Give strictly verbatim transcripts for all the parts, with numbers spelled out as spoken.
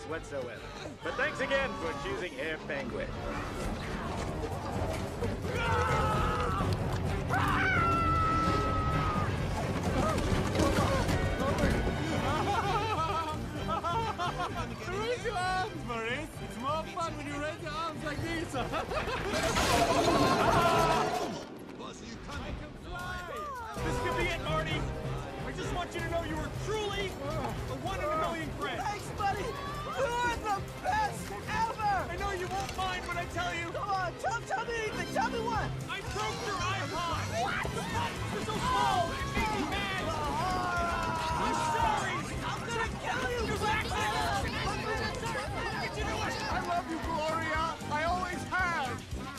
whatsoever. But thanks again for choosing Air Penguin. Raise your arms, Maurice. It's more fun when you raise your arms like these. I can fly. This could be it, Marty. I just want you to know you were truly a one in a million friend. Thanks, buddy. You're the best ever. I know you won't mind when I tell you. Come on, tell, tell me anything. Tell me what. I broke your iPod. What? The buttons were so small. It made me mad. I'm sorry. I'm gonna kill you. You bastard. What did you do? I love you, Gloria. I always have.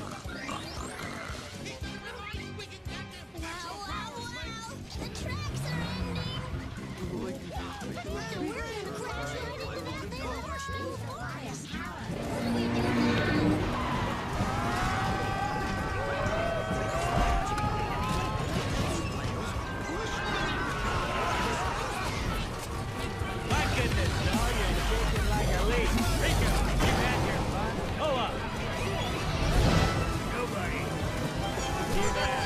Wow, wow, wow! The tracks are ending! We're in a crash landing with that horseshoe forest! What do we do now? My goodness, no, you're shaking like a leaf. Rico, you had your fun. Pull up. Nobody. You there.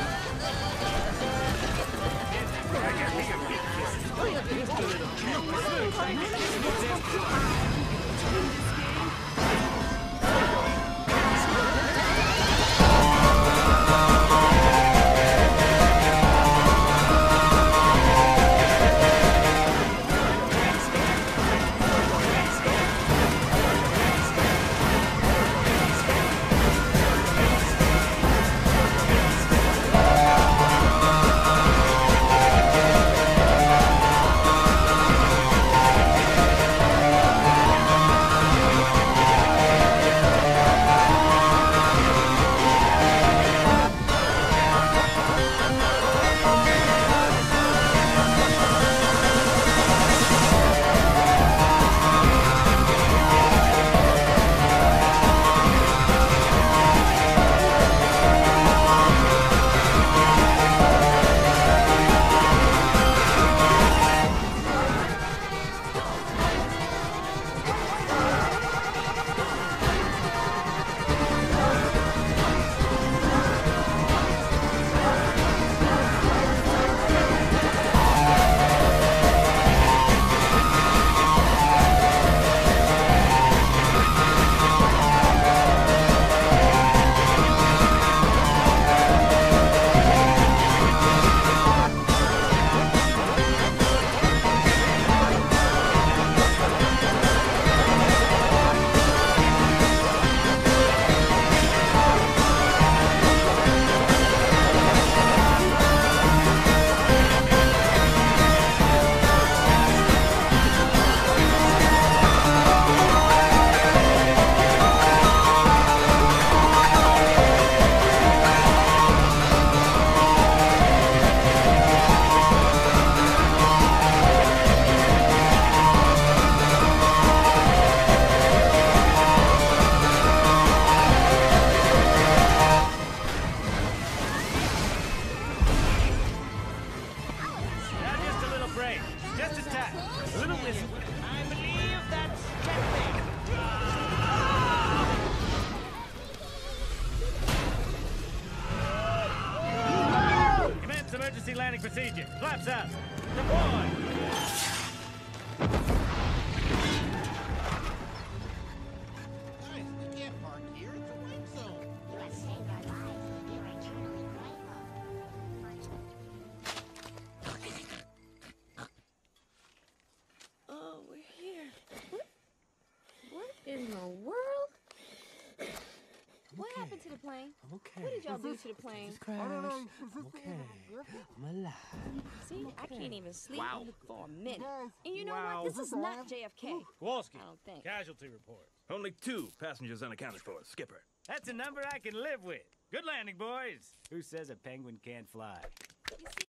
Now just a little break. Just a tap. A little whistle. I believe that's Captain. Commence emergency landing procedure. Flaps up. Deploy. Guys, we can't park here. It's a wing zone. You have saved our lives. You're eternally grateful. Oh, we're here. What? What in the world? What happened to the plane? I'm okay. What did y'all do to the plane? Just crash. I'm okay. I'm alive. See, I can't even sleep Wow. for a minute. And you know Wow. what? This is not J F K. Kowalski, I don't think. casualty report. Only two passengers unaccounted for, Skipper. That's a number I can live with. Good landing, boys. Who says a penguin can't fly? You see,